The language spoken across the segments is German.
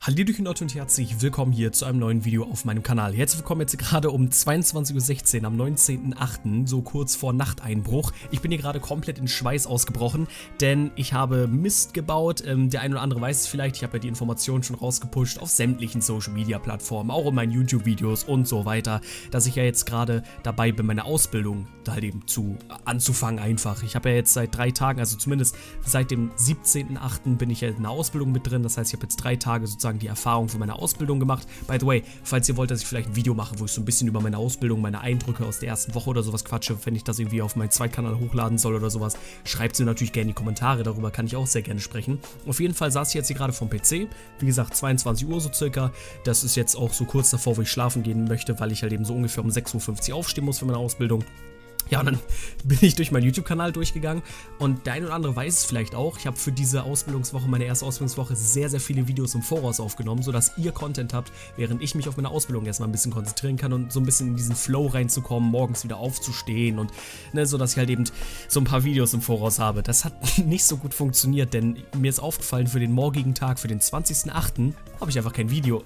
Hallöchen und herzlich willkommen hier zu einem neuen Video auf meinem Kanal. Herzlich willkommen jetzt gerade um 22:16 Uhr am 19.08., so kurz vor Nachteinbruch. Ich bin hier gerade komplett in Schweiß ausgebrochen, denn ich habe Mist gebaut. Der eine oder andere weiß es vielleicht, ich habe ja die Informationen schon rausgepusht auf sämtlichen Social Media Plattformen, auch in meinen YouTube-Videos und so weiter, dass ich ja jetzt gerade dabei bin, meine Ausbildung halt eben anzufangen einfach. Ich habe ja jetzt seit 3 Tagen, also zumindest seit dem 17.08. bin ich ja in der Ausbildung mit drin, das heißt, ich habe jetzt 3 Tage sozusagen die Erfahrung von meiner Ausbildung gemacht. By the way, falls ihr wollt, dass ich vielleicht ein Video mache, wo ich so ein bisschen über meine Ausbildung, meine Eindrücke aus der ersten Woche oder sowas quatsche, wenn ich das irgendwie auf meinen Zweitkanal hochladen soll oder sowas, schreibt sie natürlich gerne in die Kommentare, darüber kann ich auch sehr gerne sprechen. Auf jeden Fall saß ich jetzt hier gerade vom PC, wie gesagt 22 Uhr so circa, das ist jetzt auch so kurz davor, wo ich schlafen gehen möchte, weil ich halt eben so ungefähr um 6:50 Uhr aufstehen muss für meine Ausbildung. Ja, und dann bin ich durch meinen YouTube-Kanal durchgegangen und der eine oder andere weiß es vielleicht auch, ich habe für diese Ausbildungswoche, meine erste Ausbildungswoche, sehr, sehr viele Videos im Voraus aufgenommen, sodass ihr Content habt, während ich mich auf meine Ausbildung erstmal ein bisschen konzentrieren kann und so ein bisschen in diesen Flow reinzukommen, morgens wieder aufzustehen und, ne, sodass ich halt eben so ein paar Videos im Voraus habe. Das hat nicht so gut funktioniert, denn mir ist aufgefallen, für den morgigen Tag, für den 20.08., habe ich einfach kein Video.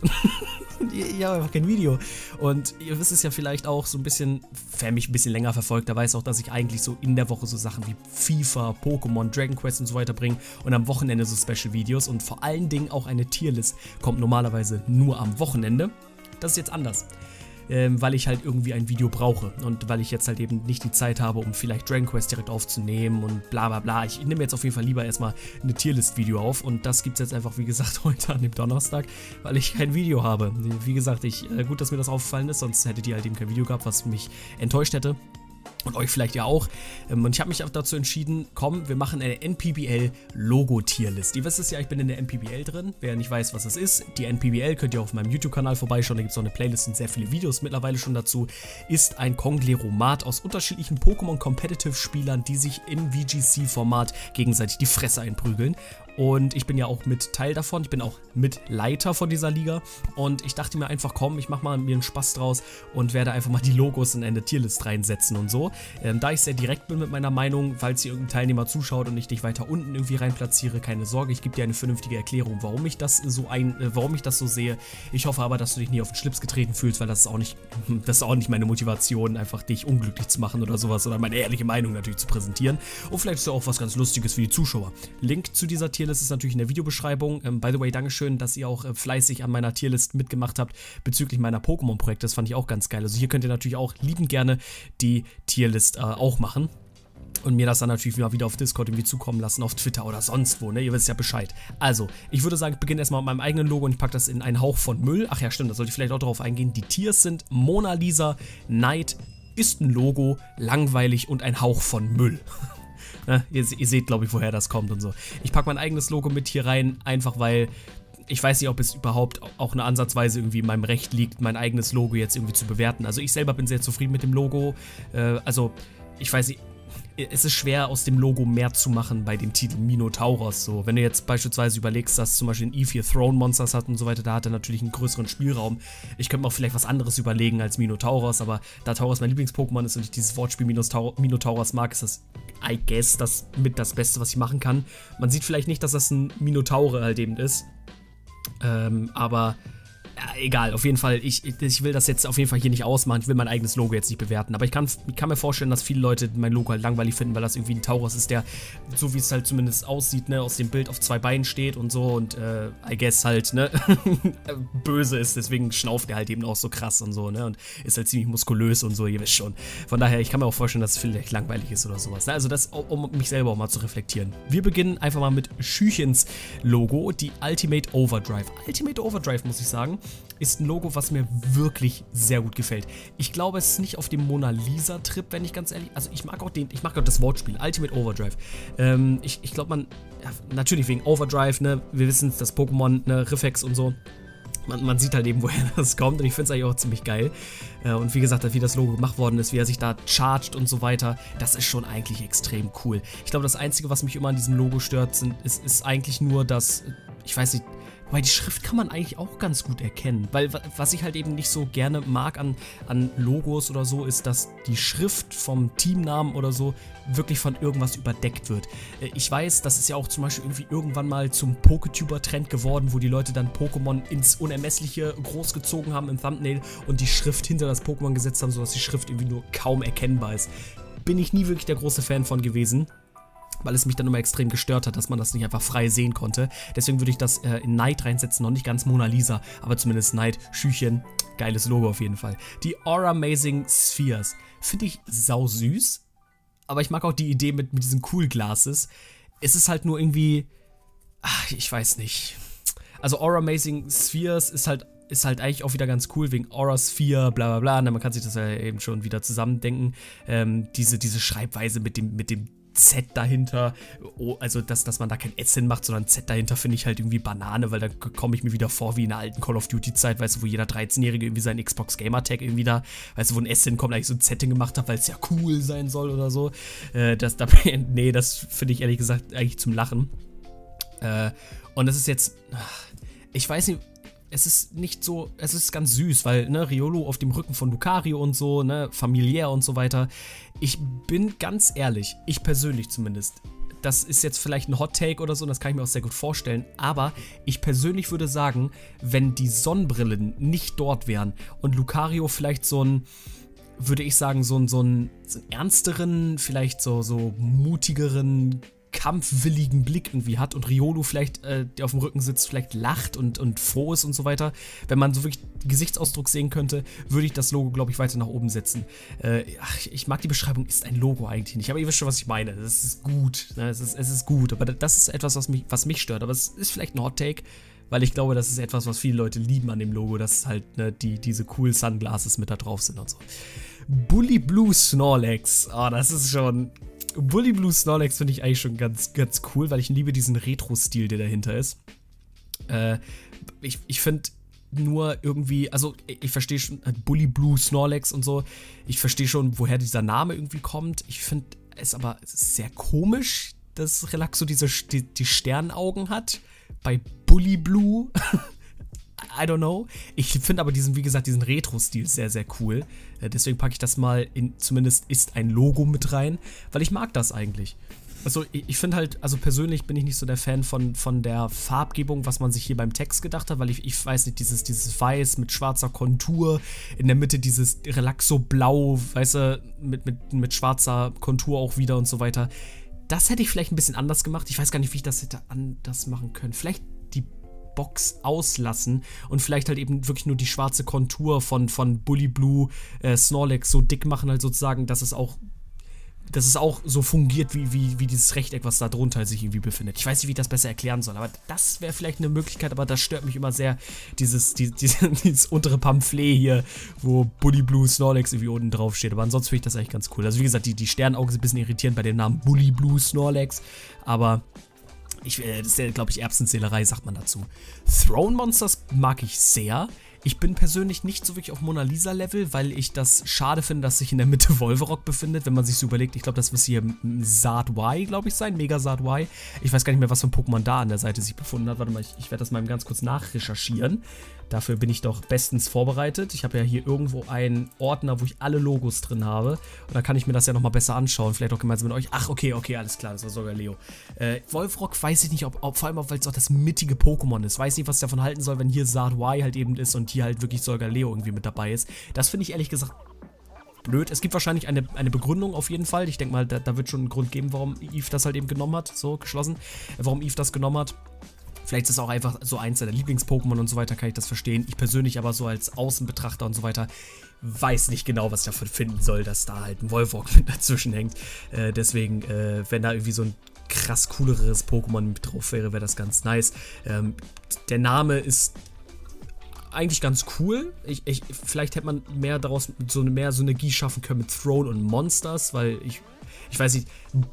Ich habe einfach kein Video. Und ihr wisst es ja vielleicht auch so ein bisschen, wer mich ein bisschen länger verfolgt, der weiß auch, dass ich eigentlich so in der Woche so Sachen wie FIFA, Pokémon, Dragon Quest und so weiter bringe und am Wochenende so Special-Videos und vor allen Dingen auch eine Tierlist kommt normalerweise nur am Wochenende. Das ist jetzt anders. Weil ich halt irgendwie ein Video brauche und weil ich jetzt halt eben nicht die Zeit habe, um vielleicht Dragon Quest direkt aufzunehmen und bla bla bla. Ich nehme jetzt auf jeden Fall lieber erstmal eine Tierlist-Video auf und das gibt es jetzt einfach, wie gesagt, heute an dem Donnerstag, weil ich kein Video habe. Wie gesagt, gut, dass mir das aufgefallen ist, sonst hättet ihr halt eben kein Video gehabt, was mich enttäuscht hätte. Und euch vielleicht ja auch. Und ich habe mich auch dazu entschieden, komm, wir machen eine NPBL-Logo-Tierlist. Ihr wisst es ja, ich bin in der NPBL drin. Wer nicht weiß, was das ist, die NPBL könnt ihr auf meinem YouTube-Kanal vorbeischauen. Da gibt es auch eine Playlist und sehr viele Videos mittlerweile schon dazu. Ist ein Konglomerat aus unterschiedlichen Pokémon-Competitive-Spielern, die sich im VGC-Format gegenseitig die Fresse einprügeln. Und ich bin ja auch mit Teil davon, ich bin auch Mitleiter von dieser Liga und ich dachte mir einfach, komm, ich mache mal mir einen Spaß draus und werde einfach mal die Logos in eine Tierlist reinsetzen und so. Da ich sehr direkt bin mit meiner Meinung, falls hier irgendein Teilnehmer zuschaut und ich dich weiter unten irgendwie rein platziere, keine Sorge, ich gebe dir eine vernünftige Erklärung, warum ich das so sehe. Ich hoffe aber, dass du dich nie auf den Schlips getreten fühlst, weil das ist auch nicht meine Motivation, einfach dich unglücklich zu machen oder sowas, sondern meine ehrliche Meinung natürlich zu präsentieren. Und vielleicht ist ja auch was ganz Lustiges für die Zuschauer. Link zu dieser Tierlist ist natürlich in der Videobeschreibung. By the way, Dankeschön, dass ihr auch fleißig an meiner Tierlist mitgemacht habt bezüglich meiner Pokémon-Projekte. Das fand ich auch ganz geil. Also hier könnt ihr natürlich auch liebend gerne die Tierlist auch machen. Und mir das dann natürlich wieder auf Discord irgendwie zukommen lassen, auf Twitter oder sonst wo, ne? Ihr wisst ja Bescheid. Also, ich würde sagen, ich beginne erstmal mit meinem eigenen Logo und ich packe das in einen Hauch von Müll. Ach ja, stimmt, da sollte ich vielleicht auch darauf eingehen. Die Tiers sind Mona Lisa, Knight, ist ein Logo, langweilig und ein Hauch von Müll. Ne? Ihr seht, glaube ich, woher das kommt und so. Ich packe mein eigenes Logo mit hier rein, einfach weil ich weiß nicht, ob es überhaupt auch eine Ansatzweise irgendwie in meinem Recht liegt, mein eigenes Logo jetzt irgendwie zu bewerten. Also ich selber bin sehr zufrieden mit dem Logo. Also ich weiß nicht, es ist schwer aus dem Logo mehr zu machen bei dem Titel Minotauros. So, wenn du jetzt beispielsweise überlegst, dass zum Beispiel ein Eve hier Throne Monsters hat und so weiter, da hat er natürlich einen größeren Spielraum. Ich könnte mir auch vielleicht was anderes überlegen als Minotauros, aber da Tauros mein Lieblings-Pokémon ist und ich dieses Wortspiel Minotauros mag, ist das, I guess, das mit das Beste, was ich machen kann. Man sieht vielleicht nicht, dass das ein Minotaure halt eben ist, aber ja, egal, auf jeden Fall, ich will das jetzt auf jeden Fall hier nicht ausmachen, ich will mein eigenes Logo jetzt nicht bewerten, aber ich kann mir vorstellen, dass viele Leute mein Logo halt langweilig finden, weil das irgendwie ein Tauros ist, der, so wie es halt zumindest aussieht, ne, aus dem Bild auf 2 Beinen steht und so und, I guess halt, ne, böse ist, deswegen schnauft er halt eben auch so krass und so, ne, und ist halt ziemlich muskulös und so, ihr wisst schon. Von daher, ich kann mir auch vorstellen, dass es vielleicht langweilig ist oder sowas, ne, also das, um mich selber auch mal zu reflektieren. Wir beginnen einfach mal mit Schüchens Logo, die Ultimate Overdrive. Ultimate Overdrive, muss ich sagen, ist ein Logo, was mir wirklich sehr gut gefällt. Ich glaube, es ist nicht auf dem Mona Lisa Trip, wenn ich ganz ehrlich, also ich mag auch das Wortspiel, Ultimate Overdrive. Ich glaube, ja, natürlich wegen Overdrive, ne, wir wissen es, das Pokémon, ne, Riffex und so. Man sieht halt eben, woher das kommt und ich finde es eigentlich auch ziemlich geil. Und wie gesagt, wie das Logo gemacht worden ist, wie er sich da chargt und so weiter, das ist schon eigentlich extrem cool. Ich glaube, das Einzige, was mich immer an diesem Logo stört, ist eigentlich nur das, ich weiß nicht, Wobei die Schrift kann man eigentlich auch ganz gut erkennen, weil was ich halt eben nicht so gerne mag an Logos oder so, ist, dass die Schrift vom Teamnamen oder so wirklich von irgendwas überdeckt wird. Ich weiß, das ist ja auch zum Beispiel irgendwie irgendwann mal zum Poketuber-Trend geworden, wo die Leute dann Pokémon ins Unermessliche groß gezogen haben im Thumbnail und die Schrift hinter das Pokémon gesetzt haben, sodass die Schrift irgendwie nur kaum erkennbar ist. Bin ich nie wirklich der große Fan von gewesen, weil es mich dann immer extrem gestört hat, dass man das nicht einfach frei sehen konnte. Deswegen würde ich das in Night reinsetzen, noch nicht ganz Mona Lisa, aber zumindest Night, Schüchchen, geiles Logo auf jeden Fall. Die Aura Amazing Spheres finde ich sau süß, aber ich mag auch die Idee mit diesen Cool Glasses. Es ist halt nur irgendwie, ich weiß nicht. Also Aura Amazing Spheres ist halt eigentlich auch wieder ganz cool, wegen Aura Sphere, bla bla bla, man kann sich das ja eben schon wieder zusammendenken. Diese Schreibweise mit dem Z dahinter, also dass man da kein S hinmacht, sondern Z dahinter, finde ich halt irgendwie Banane, weil da komme ich mir wieder vor wie in der alten Call of Duty Zeit, weißt du, wo jeder 13-Jährige irgendwie seinen Xbox Gamertag irgendwie da, weißt du, wo ein S hinkommt, eigentlich so ein Z gemacht hat, weil es ja cool sein soll oder so. Nee, das finde ich ehrlich gesagt eigentlich zum Lachen. Und das ist jetzt, ich weiß nicht, es ist nicht so, es ist ganz süß, weil, ne, Riolu auf dem Rücken von Lucario und so, ne, familiär und so weiter. Ich bin ganz ehrlich, ich persönlich zumindest, das ist jetzt vielleicht ein Hot-Take oder so, das kann ich mir auch sehr gut vorstellen, aber ich persönlich würde sagen, wenn die Sonnenbrillen nicht dort wären und Lucario vielleicht so ein, würde ich sagen, so einen ernsteren, vielleicht so mutigeren, kampfwilligen Blick irgendwie hat und Riolu vielleicht, der auf dem Rücken sitzt, vielleicht lacht und froh ist und so weiter. Wenn man so wirklich den Gesichtsausdruck sehen könnte, würde ich das Logo, glaube ich, weiter nach oben setzen. Ich mag die Beschreibung, ist ein Logo eigentlich nicht, aber ihr wisst schon, was ich meine. Das ist gut, ne? Es ist gut, aber das ist etwas, was mich stört. Aber es ist vielleicht ein Hot-Take, weil ich glaube, das ist etwas, was viele Leute lieben an dem Logo, dass halt, ne, diese cool Sunglasses mit da drauf sind und so. Bully Blue Snorlax, das ist schon... Bully Blue Snorlax finde ich eigentlich schon ganz, ganz cool, weil ich liebe diesen Retro-Stil, der dahinter ist. Ich finde nur irgendwie, also ich verstehe schon, Bully Blue Snorlax und so, ich verstehe schon, woher dieser Name irgendwie kommt. Ich finde es aber sehr komisch, dass Relaxo die Sternaugen hat bei Bully Blue. I don't know. Ich finde aber wie gesagt, diesen Retro-Stil sehr, sehr cool. Deswegen packe ich das mal zumindest ist ein Logo mit rein, weil ich mag das eigentlich. Also ich finde halt, also persönlich bin ich nicht so der Fan von der Farbgebung, was man sich hier beim Text gedacht hat, weil ich weiß nicht, dieses Weiß mit schwarzer Kontur, in der Mitte dieses Relaxo-Blau, weißt du, mit schwarzer Kontur auch wieder und so weiter. Das hätte ich vielleicht ein bisschen anders gemacht. Ich weiß gar nicht, wie ich das hätte anders machen können. Vielleicht die Box auslassen und vielleicht halt eben wirklich nur die schwarze Kontur von Bully Blue Snorlax so dick machen, halt sozusagen, dass es auch so fungiert wie dieses Rechteck, was da drunter sich irgendwie befindet. Ich weiß nicht, wie ich das besser erklären soll, aber das wäre vielleicht eine Möglichkeit, aber das stört mich immer sehr, dieses untere Pamphlet hier, wo Bully Blue Snorlax irgendwie unten drauf steht, aber ansonsten finde ich das eigentlich ganz cool. Also wie gesagt, die Sternaugen sind ein bisschen irritierend bei dem Namen Bully Blue Snorlax, aber das ist ja, glaube ich, Erbsenzählerei, sagt man dazu. Throne Monsters mag ich sehr. Ich bin persönlich nicht so wirklich auf Mona Lisa Level, weil ich das schade finde, dass sich in der Mitte Wolverock befindet, wenn man sich so überlegt. Ich glaube, das müsste hier Saat Y, glaube ich, sein. Mega Saat Y. Ich weiß gar nicht mehr, was für ein Pokémon da an der Seite sich befunden hat. Warte mal, ich werde das mal ganz kurz nachrecherchieren. Dafür bin ich doch bestens vorbereitet. Ich habe ja hier irgendwo einen Ordner, wo ich alle Logos drin habe. Und da kann ich mir das ja nochmal besser anschauen. Vielleicht auch gemeinsam mit euch. Ach, okay, alles klar. Das war sogar Leo. Wolverock weiß ich nicht, vor allem, weil es auch das mittige Pokémon ist. Weiß nicht, was ich davon halten soll, wenn hier Saat Y halt eben ist und hier halt wirklich Solgaleo irgendwie mit dabei ist. Das finde ich ehrlich gesagt blöd. Es gibt wahrscheinlich eine Begründung auf jeden Fall. Ich denke mal, da wird schon einen Grund geben, warum Eve das halt eben genommen hat. So, geschlossen. Warum Eve das genommen hat. Vielleicht ist es auch einfach so eins seiner Lieblings-Pokémon und so weiter, kann ich das verstehen. Ich persönlich aber so als Außenbetrachter und so weiter weiß nicht genau, was ich davon finden soll, dass da halt ein Wolverock mit dazwischen hängt. Deswegen, wenn da irgendwie so ein krass cooleres Pokémon mit drauf wäre, wäre das ganz nice. Der Name ist eigentlich ganz cool. Vielleicht hätte man mehr daraus mehr Synergie schaffen können mit Throne und Monsters, weil ich weiß nicht.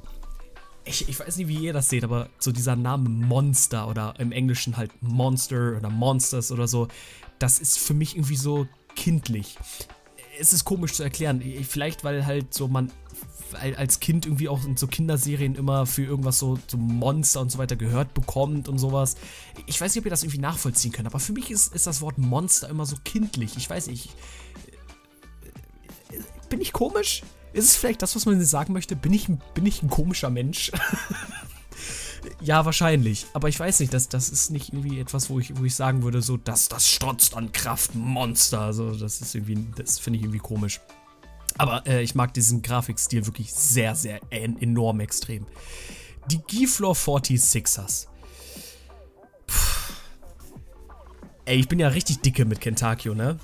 Ich weiß nicht, wie ihr das seht, aber so dieser Name Monster oder im Englischen halt Monster oder Monsters oder so, das ist für mich irgendwie so kindlich. Es ist komisch zu erklären. Vielleicht, weil halt so man als Kind irgendwie auch in so Kinderserien immer für irgendwas so Monster und so weiter gehört bekommt und sowas. Ich weiß nicht, ob ihr das irgendwie nachvollziehen könnt, aber für mich ist das Wort Monster immer so kindlich. Ich weiß nicht. Bin ich komisch? Ist es vielleicht das, was man sagen möchte? Bin ich ein komischer Mensch? Ja, wahrscheinlich. Aber ich weiß nicht, das ist nicht irgendwie etwas, wo ich sagen würde, so, das strotzt an Kraft, Monster. Also, das finde ich irgendwie komisch. Aber ich mag diesen Grafikstil wirklich sehr, sehr enorm extrem. Die G-Floor 46ers. Ey, ich bin ja richtig dicke mit Kentakyo, ne?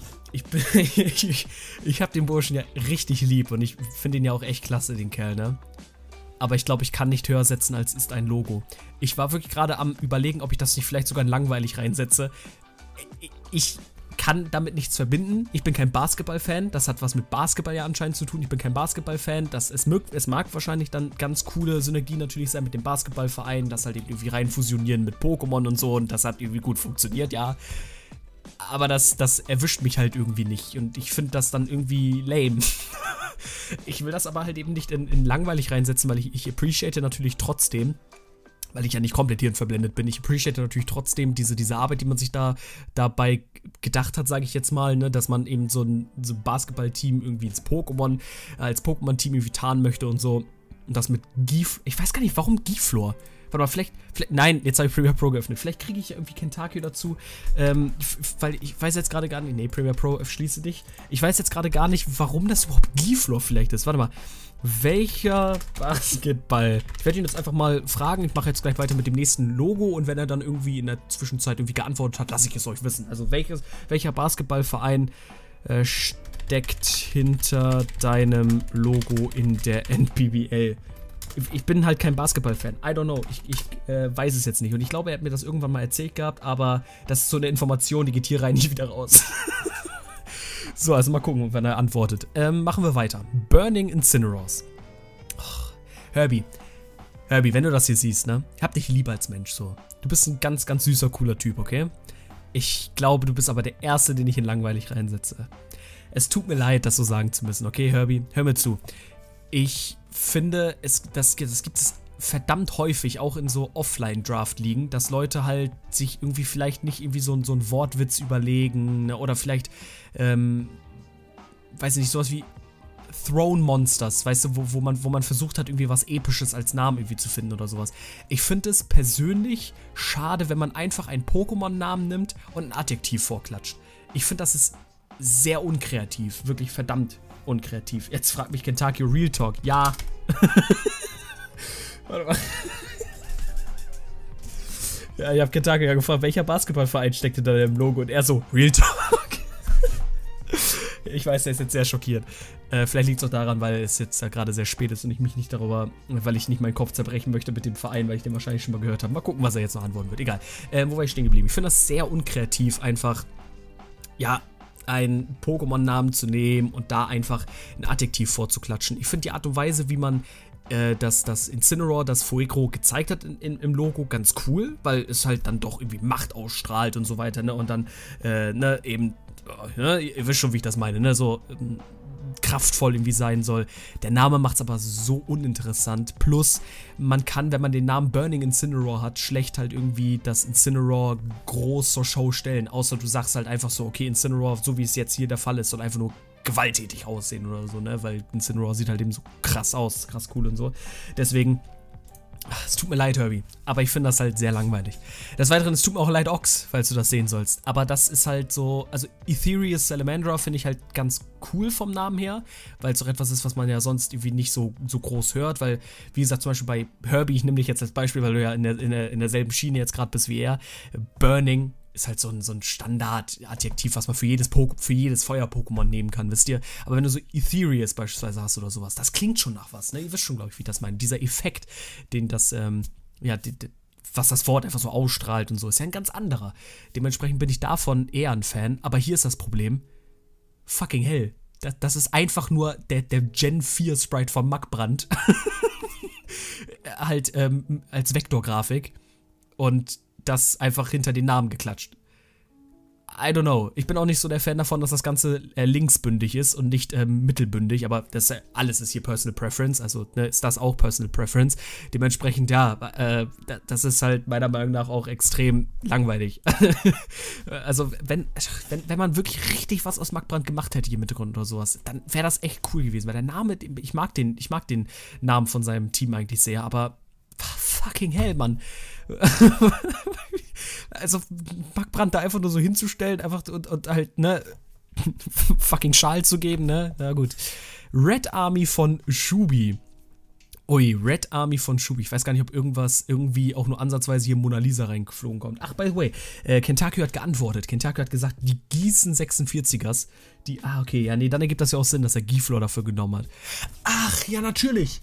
Ich hab den Burschen ja richtig lieb und ich finde ihn ja auch echt klasse, den Kerl, ne? Aber ich glaube, ich kann nicht höher setzen, als ist ein Logo. Ich war wirklich gerade am Überlegen, ob ich das nicht vielleicht sogar in langweilig reinsetze. Ich kann damit nichts verbinden. Ich bin kein Basketball-Fan. Das hat was mit Basketball ja anscheinend zu tun. Ich bin kein Basketball-Fan. Es mag wahrscheinlich dann ganz coole Synergien natürlich sein mit dem Basketballverein, das halt irgendwie rein fusionieren mit Pokémon und so. Und das hat irgendwie gut funktioniert, ja. Aber das erwischt mich halt irgendwie nicht. Und ich finde das dann irgendwie lame. Ich will das aber halt eben nicht in langweilig reinsetzen, weil ich appreciate natürlich trotzdem, weil ich ja nicht komplett hier verblendet bin, ich appreciate natürlich trotzdem diese Arbeit, die man sich dabei gedacht hat, sage ich jetzt mal, ne, dass man eben so ein Basketball-Team irgendwie als Pokémon-Team irgendwie tarnen möchte und so. Und das mit ich weiß gar nicht, warum G-Floor? Warte mal, vielleicht, nein, jetzt habe ich Premiere Pro geöffnet. Vielleicht kriege ich ja irgendwie Kentakyo dazu, weil ich weiß jetzt gerade gar nicht, nee, Premiere Pro, schließe dich. Ich weiß jetzt gerade gar nicht, warum das überhaupt G-Floor vielleicht ist. Warte mal, welcher Basketball? Ich werde ihn jetzt einfach mal fragen. Ich mache jetzt gleich weiter mit dem nächsten Logo und wenn er dann irgendwie in der Zwischenzeit irgendwie geantwortet hat, lasse ich es euch wissen. Also welcher Basketballverein steckt hinter deinem Logo in der NPBL? Ich bin halt kein Basketball-Fan. I don't know. Ich weiß es jetzt nicht. Und ich glaube, er hat mir das irgendwann mal erzählt gehabt, aber das ist so eine Information, die geht hier rein, nicht wieder raus. So, also mal gucken, wenn er antwortet. Machen wir weiter. Burning Incineroars. Oh, Herbie, wenn du das hier siehst, ne? Ich hab dich lieb als Mensch, so. Du bist ein ganz, ganz süßer, cooler Typ, okay? Ich glaube, du bist aber der Erste, den ich in langweilig reinsetze. Es tut mir leid, das so sagen zu müssen, okay, Herbie? Hör mir zu. Ich finde, das gibt es verdammt häufig, auch in so Offline-Draft-Ligen, dass Leute halt sich irgendwie vielleicht nicht irgendwie so ein Wortwitz überlegen, ne? Oder vielleicht, weiß ich nicht, sowas wie Throne Monsters, weißt du, wo man versucht hat, irgendwie was Episches als Namen irgendwie zu finden oder sowas. Ich finde es persönlich schade, wenn man einfach einen Pokémon-Namen nimmt und ein Adjektiv vorklatscht. Ich finde, das ist sehr unkreativ, wirklich verdammt unkreativ. Jetzt fragt mich Kentakyo Real Talk. Ja. Warte mal. Ja, ich habe Kentakyo ja gefragt, welcher Basketballverein steckt hinter dem Logo? Und er so, Real Talk. Ich weiß, er ist jetzt sehr schockiert. Vielleicht liegt es auch daran, weil es jetzt gerade sehr spät ist und ich mich nicht darüber, weil ich nicht meinen Kopf zerbrechen möchte mit dem Verein, weil ich den wahrscheinlich schon mal gehört habe. Mal gucken, was er jetzt noch antworten wird. Egal. Wo war ich stehen geblieben? Ich finde das sehr unkreativ, einfach, ja, einen Pokémon-Namen zu nehmen und da einfach ein Adjektiv vorzuklatschen. Ich finde die Art und Weise, wie man das Incineroar, das Fuecoco gezeigt hat im Logo, ganz cool, weil es halt dann doch irgendwie Macht ausstrahlt und so weiter, ne, und dann, ne, eben, ne, ihr wisst schon, wie ich das meine, ne, so kraftvoll irgendwie sein soll. Der Name macht es aber so uninteressant. Plus, man kann, wenn man den Namen Burning Incineroar hat, schlecht halt irgendwie das Incineroar groß zur Show stellen. Außer du sagst halt einfach so, okay, Incineroar, so wie es jetzt hier der Fall ist, soll einfach nur gewalttätig aussehen oder so, ne? Weil Incineroar sieht halt eben so krass aus, krass cool und so. Deswegen, es tut mir leid, Herbie, aber ich finde das halt sehr langweilig. Des Weiteren, es tut mir auch leid, Ox, falls du das sehen sollst. Aber das ist halt so, also Ethereus Salamandra finde ich halt ganz cool vom Namen her, weil es doch etwas ist, was man ja sonst irgendwie nicht so groß hört, weil, wie gesagt, zum Beispiel bei Herbie, ich nehme dich jetzt als Beispiel, weil du ja in derselben Schiene jetzt gerade bist wie er, Burning ist halt so ein Standard-Adjektiv, was man für jedes Feuer-Pokémon nehmen kann, wisst ihr? Aber wenn du so Ethereus beispielsweise hast oder sowas, das klingt schon nach was, ne? Ihr wisst schon, glaube ich, wie ich das meine. Dieser Effekt, den das, was das Wort einfach so ausstrahlt und so, ist ja ein ganz anderer. Dementsprechend bin ich davon eher ein Fan, aber hier ist das Problem, fucking hell. Das ist einfach nur der Gen 4 Sprite von Magbrand. Halt, als Vektorgrafik. Und das einfach hinter den Namen geklatscht. I don't know. Ich bin auch nicht so der Fan davon, dass das Ganze linksbündig ist und nicht mittelbündig, aber alles ist hier Personal Preference, also ne, ist das auch Personal Preference. Dementsprechend, ja, das ist halt meiner Meinung nach auch extrem langweilig. Also, wenn man wirklich richtig was aus Mark Brandt gemacht hätte hier im Hintergrund oder sowas, dann wäre das echt cool gewesen, weil der Name, ich mag den Namen von seinem Team eigentlich sehr, aber fucking hell, Mann. Also, Mark Brandt da einfach nur so hinzustellen, einfach und halt, ne, fucking Schal zu geben, ne, na gut. Red Army von Shubi. Ui, Red Army von Shubi. Ich weiß gar nicht, ob irgendwas irgendwie auch nur ansatzweise hier Mona Lisa reingeflogen kommt. Ach, by the way, Kentucky hat geantwortet. Kentucky hat gesagt, die Gießen 46ers. Okay, ja, nee, dann ergibt das ja auch Sinn, dass er Giflor dafür genommen hat. Ach, ja, natürlich.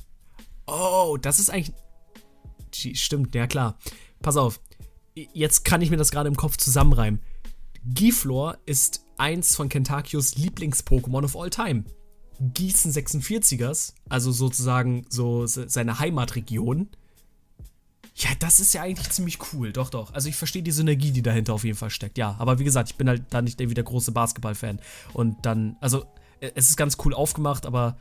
Oh, das ist eigentlich... Stimmt, ja klar. Pass auf, jetzt kann ich mir das gerade im Kopf zusammenreimen. Giflor ist eins von Kentakios Lieblings-Pokémon of all time. Gießen 46ers, also sozusagen so seine Heimatregion. Ja, das ist ja eigentlich ziemlich cool, doch, doch. Also ich verstehe die Synergie, die dahinter auf jeden Fall steckt, ja. Aber wie gesagt, ich bin halt da nicht irgendwie der große Basketball-Fan. Und dann, also, es ist ganz cool aufgemacht, aber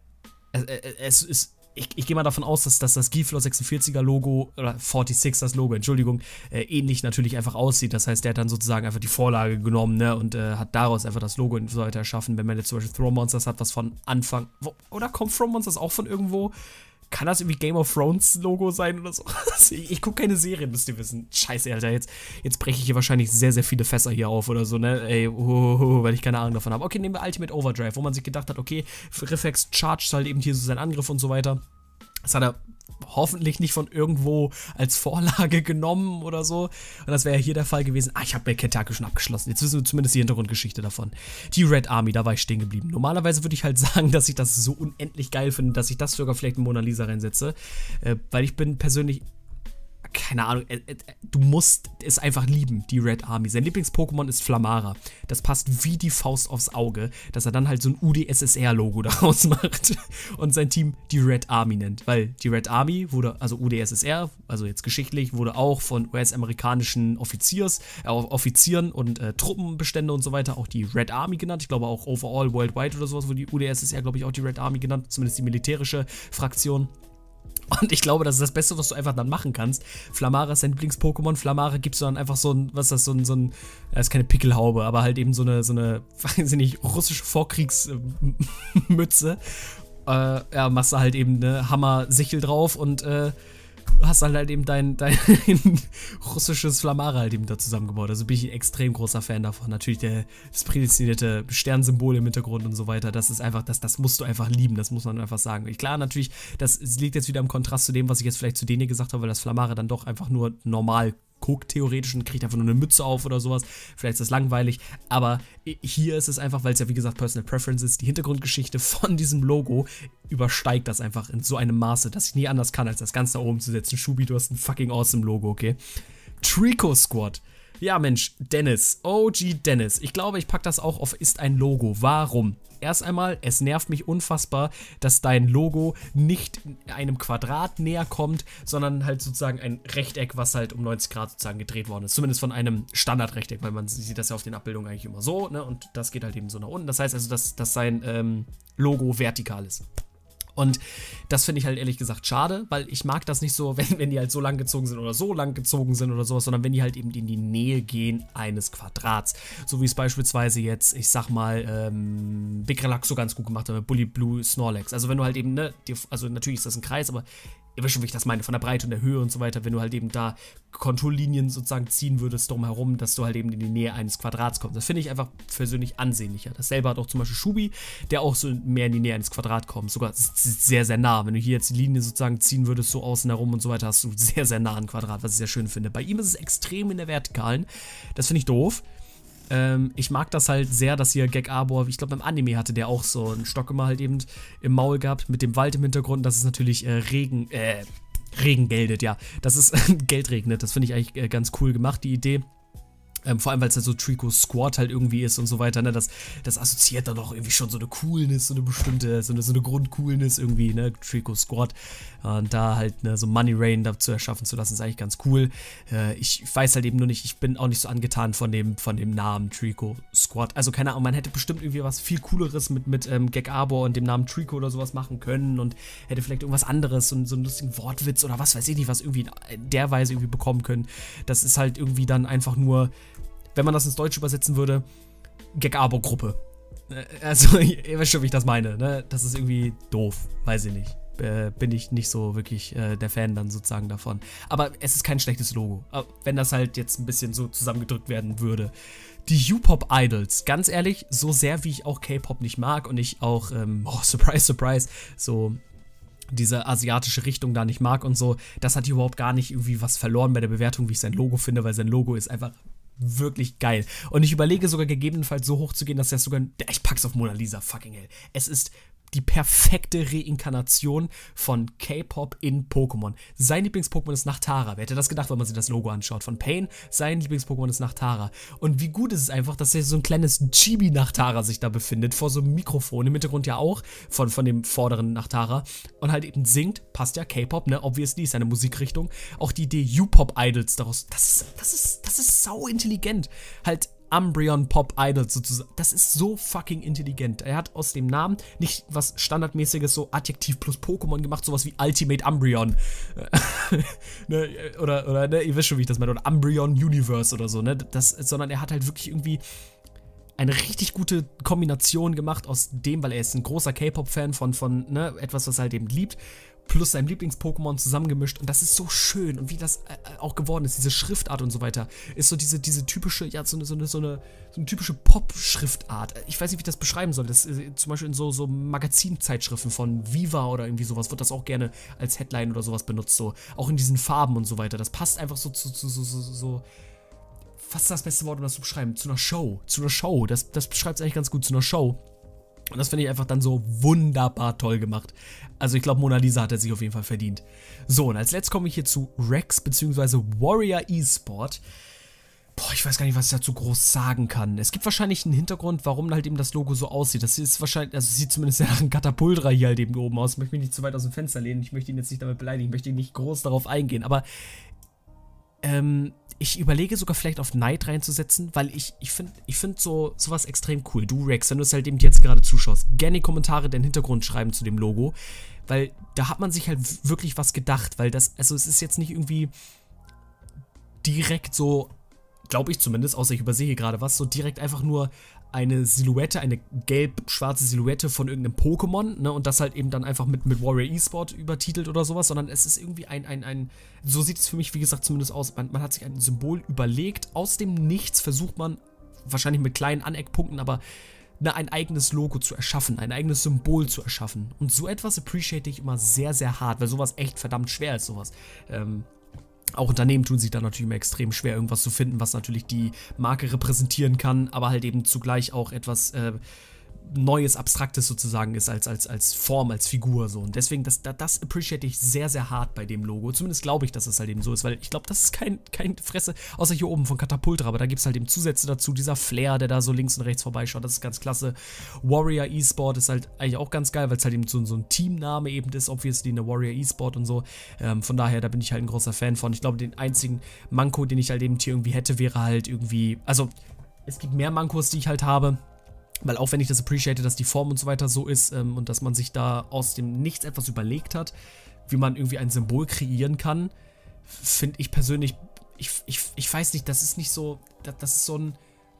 es ist... Ich gehe mal davon aus, dass das Giflor 46er Logo, oder 46 das Logo, Entschuldigung, ähnlich natürlich einfach aussieht. Das heißt, der hat dann sozusagen einfach die Vorlage genommen, ne, und hat daraus einfach das Logo und so weiter erschaffen. Wenn man jetzt zum Beispiel Throw Monsters hat, was von Anfang, oder kommt Throw Monsters auch von irgendwo? Kann das irgendwie Game of Thrones Logo sein oder so? Ich gucke keine Serien, müsst ihr wissen. Scheiße, Alter, jetzt breche ich hier wahrscheinlich sehr, sehr viele Fässer hier auf oder so, ne? Ey, weil ich keine Ahnung davon habe. Okay, nehmen wir Ultimate Overdrive, wo man sich gedacht hat, okay, Reflex charged halt eben hier so seinen Angriff und so weiter. Das hat er hoffentlich nicht von irgendwo als Vorlage genommen oder so. Und das wäre ja hier der Fall gewesen. Ich habe mir Kentucky schon abgeschlossen. Jetzt wissen wir zumindest die Hintergrundgeschichte davon. Die Red Army, da war ich stehen geblieben. Normalerweise würde ich halt sagen, dass ich das so unendlich geil finde, dass ich das sogar vielleicht in Mona Lisa reinsetze. Weil ich bin persönlich... Keine Ahnung, du musst es einfach lieben, die Red Army. Sein Lieblings-Pokémon ist Flamara. Das passt wie die Faust aufs Auge, dass er dann halt so ein UdSSR-Logo daraus macht und sein Team die Red Army nennt. Weil die Red Army wurde, also UdSSR, also jetzt geschichtlich, wurde auch von US-amerikanischen Offizieren und Truppenbestände und so weiter auch die Red Army genannt. Ich glaube auch overall worldwide oder sowas, wurde die UdSSR, glaube ich, auch die Red Army genannt, zumindest die militärische Fraktion. Und ich glaube, das ist das Beste, was du einfach dann machen kannst. Flamara ist dein Lieblings-Pokémon. Flamara gibst du dann einfach so ein, was ist das, so ein, das ist keine Pickelhaube, aber halt eben so eine, weiß ich nicht, russische Vorkriegsmütze. Ja, machst du halt eben eine Hammer-Sichel drauf und hast halt eben dein russisches Flamara halt eben da zusammengebaut. Also bin ich ein extrem großer Fan davon. Natürlich das prädestinierte Sternsymbol im Hintergrund und so weiter. Das ist einfach, das musst du einfach lieben, das muss man einfach sagen. Klar, natürlich, das liegt jetzt wieder im Kontrast zu dem, was ich jetzt vielleicht zu denen gesagt habe, weil das Flamara dann doch einfach nur normal guckt theoretisch und kriegt einfach nur eine Mütze auf oder sowas. Vielleicht ist das langweilig, aber hier ist es einfach, weil es ja wie gesagt Personal Preference ist, die Hintergrundgeschichte von diesem Logo übersteigt das einfach in so einem Maße, dass ich nie anders kann, als das Ganze da oben zu setzen. Shubi, du hast ein fucking awesome Logo, okay? Trico Squad. Ja, Mensch, Dennis. OG Dennis. Ich glaube, ich packe das auch auf ist ein Logo. Warum? Erst einmal, es nervt mich unfassbar, dass dein Logo nicht einem Quadrat näher kommt, sondern halt sozusagen ein Rechteck, was halt um 90 Grad sozusagen gedreht worden ist. Zumindest von einem Standardrechteck, weil man sieht das ja auf den Abbildungen eigentlich immer so, ne? Und das geht halt eben so nach unten. Das heißt also, dass sein Logo vertikal ist. Und das finde ich halt ehrlich gesagt schade, weil ich mag das nicht so, wenn die halt so lang gezogen sind oder so lang gezogen sind oder sowas, sondern wenn die halt eben in die Nähe gehen eines Quadrats. So wie es beispielsweise jetzt, ich sag mal, Big Relaxo ganz gut gemacht hat mit Bully Blue Snorlax. Also wenn du halt eben, ne, also natürlich ist das ein Kreis, aber ihr wisst schon, wie ich das meine, von der Breite und der Höhe und so weiter, wenn du halt eben da Konturlinien sozusagen ziehen würdest drumherum, dass du halt eben in die Nähe eines Quadrats kommst. Das finde ich einfach persönlich ansehnlicher. Dasselbe hat auch zum Beispiel Shubi, der auch so mehr in die Nähe eines Quadrats kommt, sogar sehr, sehr nah. Wenn du hier jetzt die Linie sozusagen ziehen würdest, so außen herum und so weiter, hast du sehr, sehr nah ein Quadrat, was ich sehr schön finde. Bei ihm ist es extrem in der Vertikalen. Das finde ich doof. Ich mag das halt sehr, dass hier Gek Arbor, ich glaube beim Anime hatte der auch so einen Stock immer halt eben im Maul gehabt, mit dem Wald im Hintergrund, das ist natürlich Regen geldet, ja. Das ist Geld regnet, das finde ich eigentlich ganz cool gemacht, die Idee. Vor allem, weil es halt so Trico Squad halt irgendwie ist und so weiter, ne, das assoziiert dann doch irgendwie schon so eine Coolness, so eine bestimmte, so eine Grundcoolness irgendwie, ne, Trico Squad. Und da halt, ne, so Money Rain dazu erschaffen zu lassen, ist eigentlich ganz cool. Ich weiß halt eben nur nicht, ich bin auch nicht so angetan von dem Namen Trico Squad. Also keine Ahnung, man hätte bestimmt irgendwie was viel Cooleres mit Gag Arbor und dem Namen Trico oder sowas machen können und hätte vielleicht irgendwas anderes, so einen lustigen Wortwitz oder was weiß ich nicht, was irgendwie in der Weise irgendwie bekommen können. Das ist halt irgendwie dann einfach nur, wenn man das ins Deutsche übersetzen würde, Gag-Abo-Gruppe. Also, ihr wisst schon, wie ich das meine, ne? Das ist irgendwie doof, weiß ich nicht. Bin ich nicht so wirklich der Fan dann sozusagen davon. Aber es ist kein schlechtes Logo. Aber wenn das halt jetzt ein bisschen so zusammengedrückt werden würde. Die U-Pop-Idols, ganz ehrlich, so sehr wie ich auch K-Pop nicht mag und ich auch, surprise, surprise, so diese asiatische Richtung da nicht mag und so, das hat hier überhaupt gar nicht irgendwie was verloren bei der Bewertung, wie ich sein Logo finde, weil sein Logo ist einfach wirklich geil. Und ich überlege sogar gegebenenfalls so hoch zu gehen, dass er sogar, ich pack's auf Mona Lisa, fucking hell. Es ist die perfekte Reinkarnation von K-Pop in Pokémon. Sein Lieblings-Pokémon ist Nachtara. Wer hätte das gedacht, wenn man sich das Logo anschaut? Von Pain, sein Lieblings-Pokémon ist Nachtara. Und wie gut ist es einfach, dass hier so ein kleines Chibi-Nachtara sich da befindet, vor so einem Mikrofon, im Hintergrund ja auch, von dem vorderen Nachtara. Und halt eben singt, passt ja, K-Pop, ne, obviously, ist seine Musikrichtung. Auch die Idee U-Pop-Idols daraus, das ist sau intelligent. Halt, Umbreon Pop Idols sozusagen. Das ist so fucking intelligent. Er hat aus dem Namen nicht was Standardmäßiges, so Adjektiv plus Pokémon gemacht, sowas wie Ultimate Umbreon. Ne, oder ne, ihr wisst schon, wie ich das meine. Oder Umbreon Universe oder so, ne? Sondern er hat halt wirklich irgendwie eine richtig gute Kombination gemacht aus dem, weil er ist ein großer K-Pop-Fan von ne, etwas, was er halt eben liebt, plus seinem Lieblings-Pokémon zusammengemischt. Und das ist so schön. Und wie das auch geworden ist, diese Schriftart und so weiter, ist so diese typische, ja, so eine typische Pop-Schriftart. Ich weiß nicht, wie ich das beschreiben soll. Das zum Beispiel in so Magazinzeitschriften von Viva oder irgendwie sowas wird das auch gerne als Headline oder sowas benutzt. So. Auch in diesen Farben und so weiter. Das passt einfach so was ist das beste Wort, um das zu beschreiben? Zu einer Show. Das beschreibt es eigentlich ganz gut, zu einer Show. Und das finde ich einfach dann so wunderbar toll gemacht. Also ich glaube, Mona Lisa hat er sich auf jeden Fall verdient. So, und als letztes komme ich hier zu Rex bzw. Warrior Esport. Boah, ich weiß gar nicht, was ich dazu groß sagen kann. Es gibt wahrscheinlich einen Hintergrund, warum halt eben das Logo so aussieht. Das ist wahrscheinlich, also es sieht zumindest nach einem Katapultra hier halt eben oben aus. Ich möchte mich nicht zu weit aus dem Fenster lehnen. Ich möchte ihn jetzt nicht damit beleidigen. Ich möchte ihn nicht groß darauf eingehen. Aber ich überlege sogar vielleicht auf Knight reinzusetzen, weil ich find sowas extrem cool. Du, Rex, wenn du es halt eben jetzt gerade zuschaust, gerne in die Kommentare den Hintergrund schreiben zu dem Logo, weil da hat man sich halt wirklich was gedacht, weil also es ist jetzt nicht irgendwie direkt so, glaube ich zumindest, außer ich übersehe hier gerade was, so direkt einfach nur eine Silhouette, eine gelb-schwarze Silhouette von irgendeinem Pokémon, ne, und das halt eben dann einfach mit Warrior Esport übertitelt oder sowas, sondern es ist irgendwie so sieht es für mich, wie gesagt, zumindest aus, man hat sich ein Symbol überlegt, aus dem Nichts versucht man, wahrscheinlich mit kleinen Aneckpunkten, aber ne, ein eigenes Logo zu erschaffen, ein eigenes Symbol zu erschaffen, und so etwas appreciate ich immer sehr, sehr hart, weil sowas echt verdammt schwer ist, sowas, auch Unternehmen tun sich da natürlich immer extrem schwer, irgendwas zu finden, was natürlich die Marke repräsentieren kann, aber halt eben zugleich auch etwas Neues, Abstraktes sozusagen ist als Form, als Figur so. Und deswegen, das appreciate ich sehr, sehr hart bei dem Logo. Zumindest glaube ich, dass es halt eben so ist, weil ich glaube, das ist kein Fresse, außer hier oben von Katapultra, aber da gibt es halt eben Zusätze dazu, dieser Flair, der da so links und rechts vorbeischaut, das ist ganz klasse. Warrior Esport ist halt eigentlich auch ganz geil, weil es halt eben so ein Teamname eben ist, obviously eine Warrior Esport und so. Von daher, da bin ich halt ein großer Fan von. Ich glaube, den einzigen Manko, den ich halt eben hier irgendwie hätte, wäre halt irgendwie, also es gibt mehr Mankos, die ich halt habe, weil auch wenn ich das appreciate, dass die Form und so weiter so ist und dass man sich da aus dem Nichts etwas überlegt hat, wie man irgendwie ein Symbol kreieren kann, finde ich persönlich, ich weiß nicht, das ist nicht so, das ist so ein,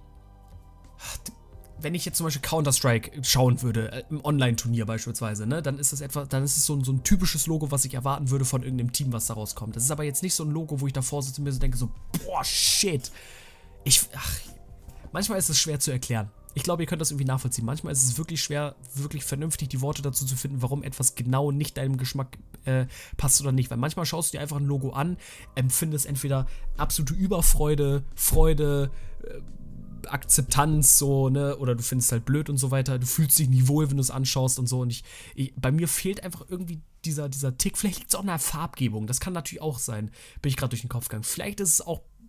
wenn ich jetzt zum Beispiel Counter-Strike schauen würde, im Online-Turnier beispielsweise, ne, dann ist es so ein typisches Logo, was ich erwarten würde von irgendeinem Team, was da rauskommt. Das ist aber jetzt nicht so ein Logo, wo ich davor sitze und mir so denke, so, boah, shit. Manchmal ist es schwer zu erklären. Ich glaube, ihr könnt das irgendwie nachvollziehen. Manchmal ist es wirklich schwer, wirklich vernünftig die Worte dazu zu finden, warum etwas genau nicht deinem Geschmack passt oder nicht. Weil manchmal schaust du dir einfach ein Logo an, empfindest entweder absolute Überfreude, Freude, Akzeptanz, so, ne, oder du findest es halt blöd und so weiter. Du fühlst dich nicht wohl, wenn du es anschaust und so. Und bei mir fehlt einfach irgendwie dieser Tick. Vielleicht liegt es auch an der Farbgebung. Das kann natürlich auch sein. Bin ich gerade durch den Kopf gegangen. Vielleicht ist es auch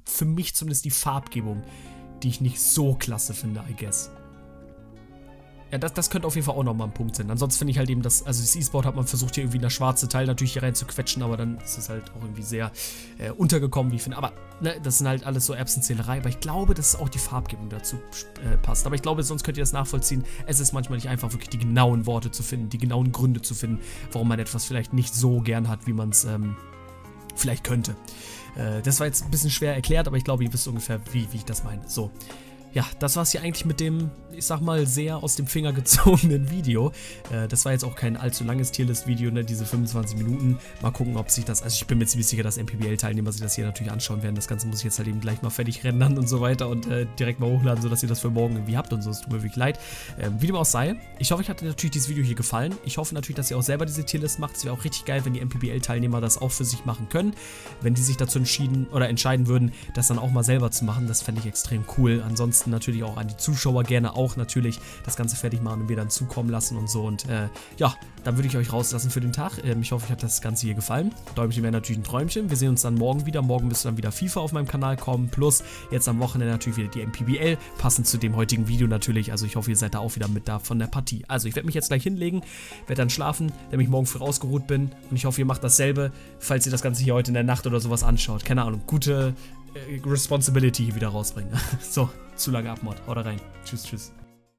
für mich zumindest die Farbgebung, die ich nicht so klasse finde, I guess. Ja, das könnte auf jeden Fall auch nochmal ein Punkt sein. Ansonsten finde ich halt eben, also das E-Sport hat man versucht, hier irgendwie das schwarze Teil natürlich hier rein zu quetschen, aber dann ist es halt auch irgendwie sehr untergekommen, wie ich finde. Aber ne, das sind halt alles so Erbsenzählerei, aber ich glaube, dass auch die Farbgebung dazu passt. Aber ich glaube, sonst könnt ihr das nachvollziehen. Es ist manchmal nicht einfach, wirklich die genauen Worte zu finden, die genauen Gründe zu finden, warum man etwas vielleicht nicht so gern hat, wie man es vielleicht könnte. Das war jetzt ein bisschen schwer erklärt, aber ich glaube, ihr wisst ungefähr, wie ich das meine. So. Ja, das war es hier eigentlich mit dem, ich sag mal, sehr aus dem Finger gezogenen Video. Das war jetzt auch kein allzu langes Tierlist-Video, ne, diese 25 Minuten. Mal gucken, ob sich das, also ich bin mir ziemlich sicher, dass MPBL-Teilnehmer sich das hier natürlich anschauen werden. Das Ganze muss ich jetzt halt eben gleich mal fertig rendern und so weiter und direkt mal hochladen, sodass ihr das für morgen irgendwie habt und so. Es tut mir wirklich leid. Wie dem auch sei, ich hoffe, euch hat natürlich dieses Video hier gefallen. Ich hoffe natürlich, dass ihr auch selber diese Tierlist macht. Es wäre auch richtig geil, wenn die MPBL-Teilnehmer das auch für sich machen können. Wenn die sich dazu entscheiden würden, das dann auch mal selber zu machen. Das fände ich extrem cool. Ansonsten natürlich auch an die Zuschauer gerne auch natürlich das Ganze fertig machen und mir dann zukommen lassen und so. Und ja, dann würde ich euch rauslassen für den Tag. Ich hoffe, euch hat das Ganze hier gefallen. Däumchen wäre natürlich ein Träumchen. Wir sehen uns dann morgen wieder. Morgen müsste dann wieder FIFA auf meinem Kanal kommen. Plus jetzt am Wochenende natürlich wieder die MPBL. Passend zu dem heutigen Video natürlich. Also ich hoffe, ihr seid da auch wieder mit da von der Partie. Also ich werde mich jetzt gleich hinlegen, werde dann schlafen, damit ich morgen früh ausgeruht bin. Und ich hoffe, ihr macht dasselbe, falls ihr das Ganze hier heute in der Nacht oder sowas anschaut. Keine Ahnung, gute Responsibility hier wieder rausbringen. So, zu lange Abmord. Haut rein. Tschüss, tschüss.